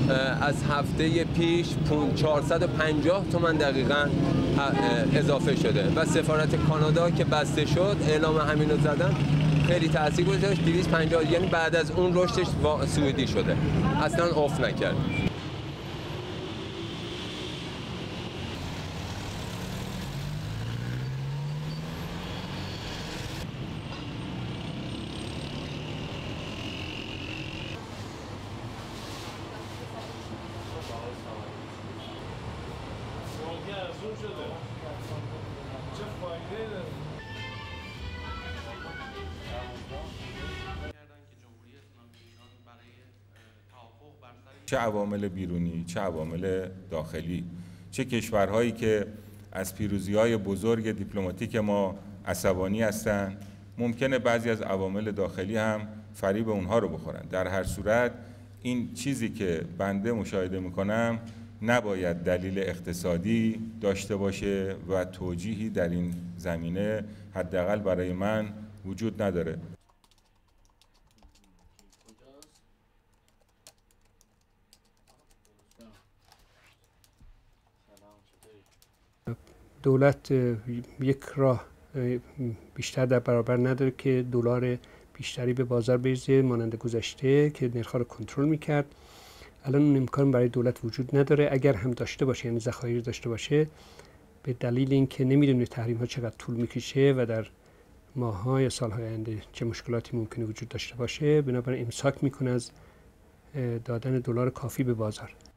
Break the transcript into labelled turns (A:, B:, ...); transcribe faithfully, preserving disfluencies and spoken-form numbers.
A: از هفته پیش چهارصد و پنجاه تومان دقیقاً اضافه شده و سفارت کانادا که بسته شد اعلام همین رو زدن خیلی تاثیر گذاشت. دویست و پنجاه یعنی بعد از اون رشدش سعودی شده، اصلا افت نکرد.
B: چه عوامل بیرونی، چه عوامل داخلی، چه کشورهایی که از پیروزی‌های بزرگ دیپلماتیک ما عصبانی هستند، ممکنه بعضی از عوامل داخلی هم فریب اونها رو بخورن. در هر صورت این چیزی که بنده مشاهده میکنم نباید دلیل اقتصادی داشته باشه و توجیهی در این زمینه حداقل برای من وجود نداره.
C: دولت یک راه بیشتر در برابر نداره که دلار بیشتری به بازار بریزه مانند گذشته که نرخ‌ها رو کنترل میکرد. الان اون امکان برای دولت وجود نداره. اگر هم داشته باشه، یعنی ذخایر داشته باشه، به دلیل اینکه نمیدونه تحریم ها چقدر طول میکشه و در ماه‌ها یا سال‌های آینده چه مشکلاتی ممکنه وجود داشته باشه، بنابراین امساک میکنه از دادن دلار کافی به بازار.